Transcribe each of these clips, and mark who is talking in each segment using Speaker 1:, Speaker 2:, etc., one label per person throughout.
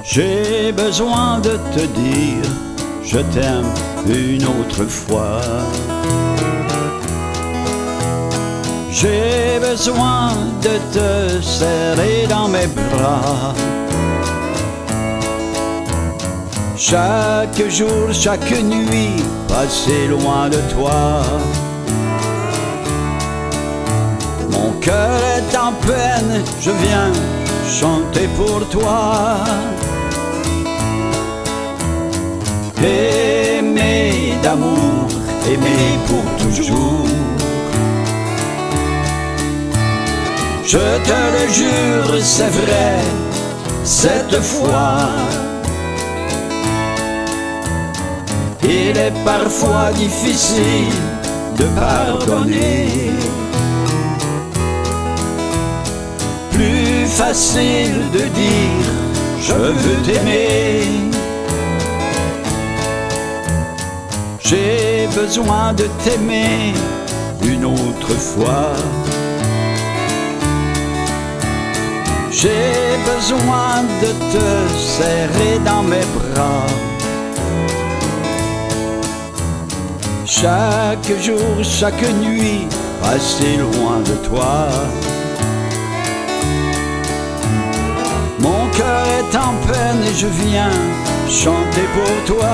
Speaker 1: J'ai besoin de te dire je t'aime une autre fois. J'ai besoin de te serrer dans mes bras. Chaque jour, chaque nuit, passer loin de toi. Mon cœur est en peine, je viens chanter pour toi. Aimer d'amour, aimer pour toujours. Je te le jure, c'est vrai, cette fois. Il est parfois difficile de pardonner, plus facile de dire je veux t'aimer. J'ai besoin de t'aimer une autre fois. J'ai besoin de te serrer dans mes bras. Chaque jour, chaque nuit, passer loin de toi. Mon cœur est en peine et je viens chanter pour toi.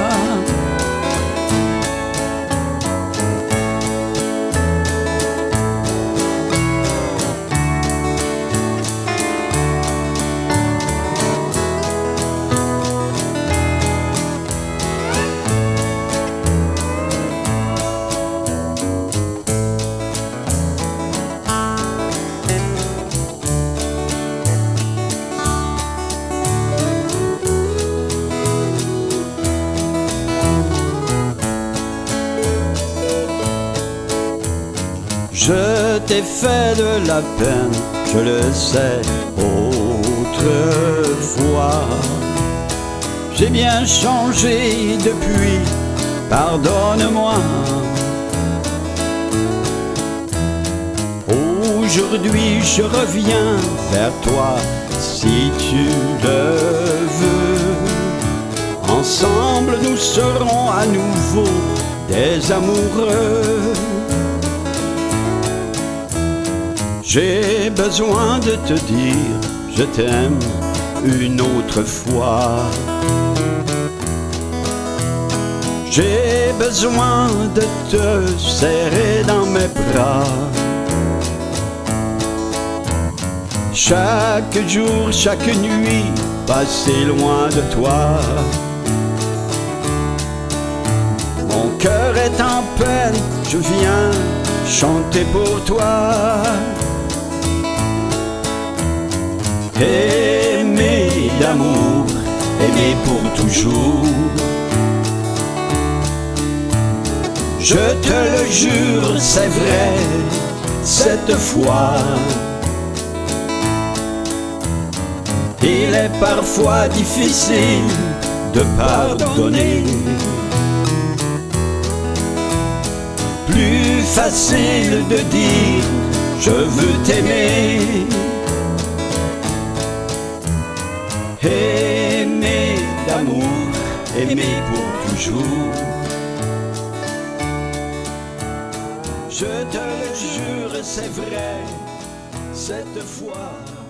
Speaker 1: Je t'ai fait de la peine, je le sais, autrefois. J'ai bien changé depuis, pardonne-moi. Aujourd'hui je reviens vers toi, si tu le veux. Ensemble nous serons à nouveau des amoureux. J'ai besoin de te dire je t'aime une autre fois. J'ai besoin de te serrer dans mes bras. Chaque jour, chaque nuit, passer loin de toi. Mon cœur est en peine, je viens chanter pour toi. Aimer d'amour, aimer pour toujours. Je te le jure, c'est vrai, cette fois. Il est parfois difficile de pardonner, plus facile de dire je veux t'aimer. Aimer d'amour, aimer pour toujours. Je te le jure, c'est vrai, cette fois.